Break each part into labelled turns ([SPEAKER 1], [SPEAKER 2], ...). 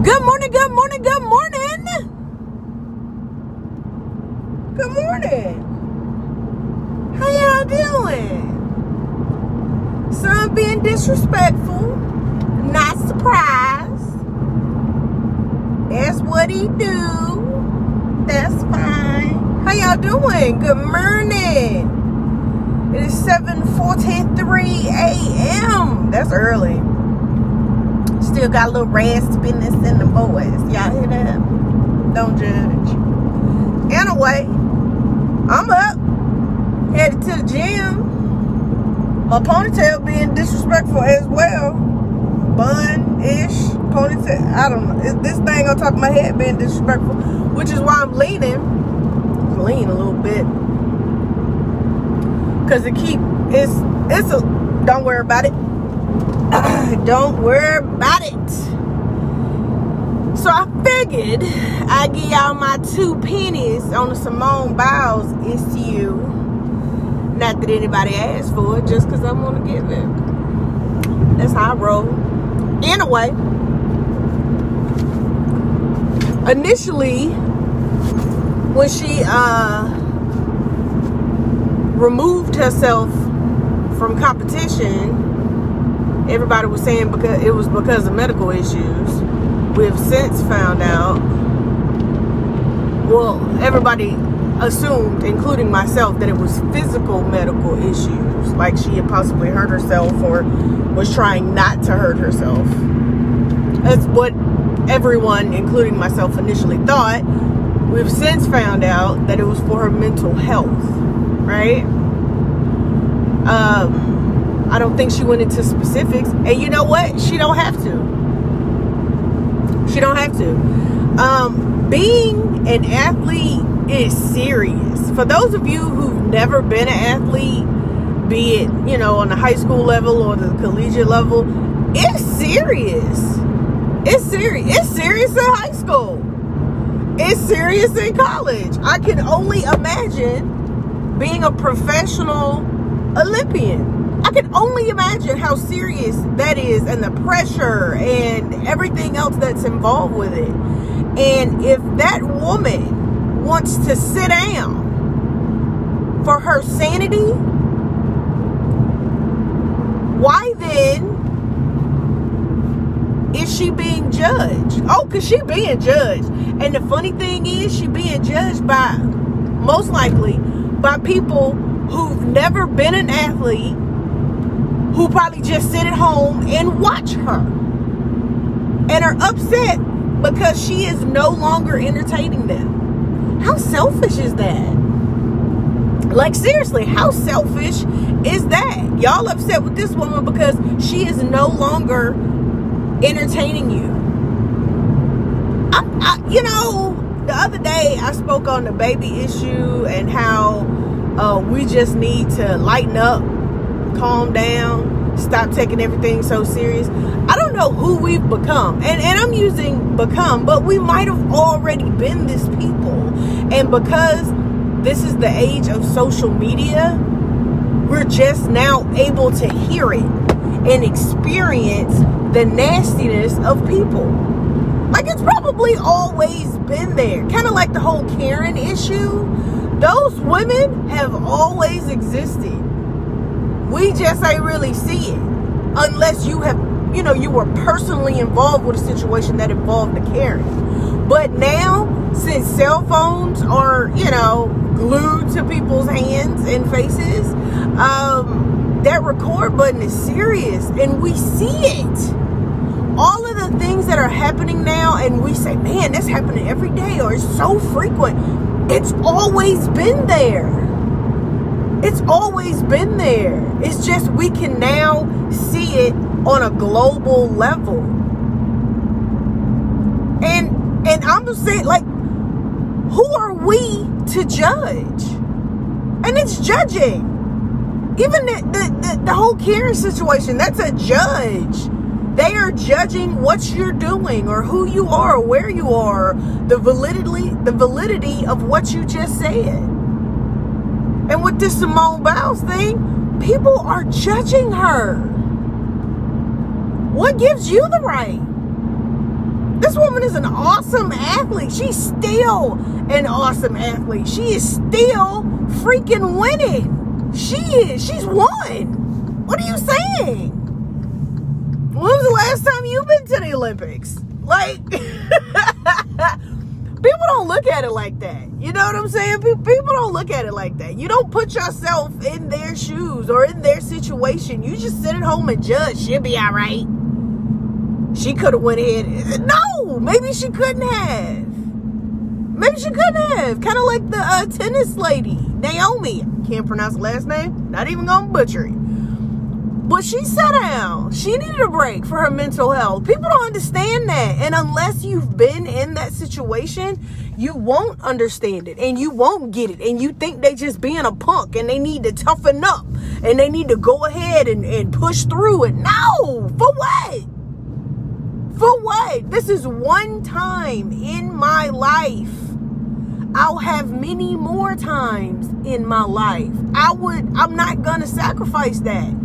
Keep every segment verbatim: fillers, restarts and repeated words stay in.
[SPEAKER 1] Good morning, good morning, good morning. Good morning. How y'all doing? Son being disrespectful. Not surprised. That's what he do. That's fine. How y'all doing? Good morning. It is seven forty-three a m That's early. Still got a little raspiness in the voice. Y'all hear that? Don't judge. Anyway, I'm up. Headed to the gym. My ponytail being disrespectful as well. Bun-ish ponytail. I don't know. This thing on top of my head being disrespectful. Which is why I'm leaning. Lean a little bit. Because it keep, it's, it's a, don't worry about it. Don't worry about it. So I figured I'd give y'all my two pennies on the Simone Biles issue. Not that anybody asked for it, just because I want to give it. That's how I roll. Anyway, initially, when she uh, removed herself from competition, everybody was saying because it was because of medical issues. We have since found out, well, everybody assumed, including myself, that it was physical medical issues, like she had possibly hurt herself or was trying not to hurt herself. That's what everyone, including myself, initially thought. We've since found out that it was for her mental health, right? Um, I don't think she went into specifics. And you know what? She don't have to. She don't have to. Um, being an athlete is serious. For those of you who've never been an athlete, be it, you know, on the high school level or the collegiate level, it's serious. It's serious. It's serious in high school. It's serious in college. I can only imagine being a professional Olympian. I can only imagine how serious that is, and the pressure and everything else that's involved with it. And if that woman wants to sit down for her sanity, why then is she being judged? Oh, because she being judged. And the funny thing is, she being judged by, most likely, by people who've never been an athlete, who probably just sit at home and watch her and are upset because she is no longer entertaining them. How selfish is that? Like, seriously, how selfish is that? Y'all upset with this woman because she is no longer entertaining you. I, I, you know, the other day I spoke on the baby issue and how uh, we just need to lighten up, calm down, stop taking everything so serious. I don't know who we've become, and, and I'm using become, but we might have already been this people. And because this is the age of social media, we're just now able to hear it and experience the nastiness of people. Like, it's probably always been there. Kind of like the whole Karen issue. Those women have always existed. We just ain't really see it unless you have, you know, you were personally involved with a situation that involved a Karen. But now, since cell phones are, you know, glued to people's hands and faces, um, that record button is serious, and we see it. All of the things that are happening now, and we say, man, that's happening every day, or it's so frequent. It's always been there. It's always been there. It's just we can now see it on a global level. And and I'm just saying, like, who are we to judge? And it's judging. Even the, the, the, the whole Karen situation, that's a judge. They are judging what you're doing or who you are or where you are, the validity, the validity of what you just said. And with this Simone Biles thing, people are judging her. What gives you the right? This woman is an awesome athlete. She's still an awesome athlete. She is still freaking winning. She is. She's won. What are you saying? When was the last time you've been to the Olympics? Like, people don't look at it like that. You know what I'm saying? People don't look at it like that. You don't put yourself in their shoes or in their situation. You just sit at home and judge. She'll be all right. She could have went ahead. No, maybe she couldn't have. Maybe she couldn't have. Kind of like the uh, tennis lady, Naomi. Can't pronounce the last name. Not even going to butcher it. But she sat down. She needed a break for her mental health. People don't understand that. And unless you've been in that situation, you won't understand it. And you won't get it. And you think they just being a punk and they need to toughen up. And they need to go ahead and, and push through it. No! For what? For what? This is one time in my life. I'll have many more times in my life. I would, I'm not gonna sacrifice that.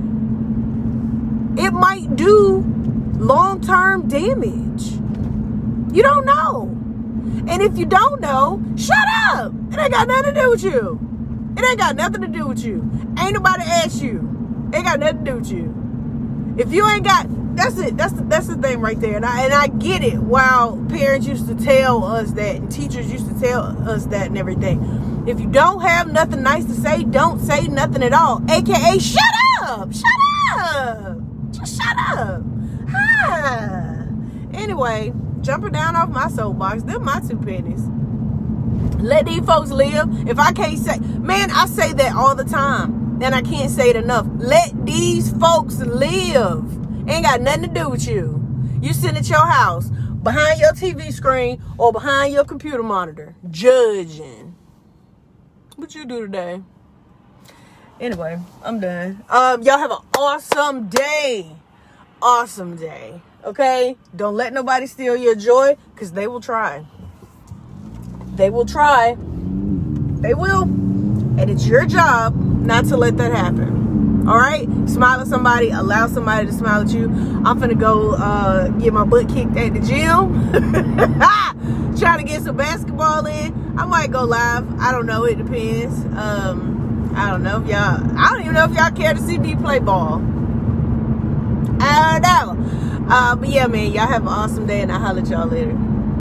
[SPEAKER 1] It might do long-term damage. You don't know. And if you don't know, shut up. It ain't got nothing to do with you. It ain't got nothing to do with you. Ain't nobody asked you. Ain't got nothing to do with you. If you ain't got, that's it. That's the, that's the thing right there. And I, and I get it. While parents used to tell us that and teachers used to tell us that and everything. If you don't have nothing nice to say, don't say nothing at all. A K A shut up. Shut up. Just shut up. Huh. Anyway, jumping down off my soapbox, them my two pennies. Let these folks live. If I can't say, man, I say that all the time. And I can't say it enough. Let these folks live. Ain't got nothing to do with you. You sitting at your house, behind your T V screen, or behind your computer monitor, judging. What you do today? Anyway, I'm done. Um, y'all have an awesome day. Awesome day. Okay? Don't let nobody steal your joy, because they will try. They will try. They will. And it's your job not to let that happen. All right? Smile at somebody. Allow somebody to smile at you. I'm finna go uh, get my butt kicked at the gym. Trying to get some basketball in. I might go live. I don't know. It depends. Um... I don't know if y'all, I don't even know if y'all care to see me play ball. I don't know. Uh, but yeah, man, y'all have an awesome day and I'll holler at y'all later.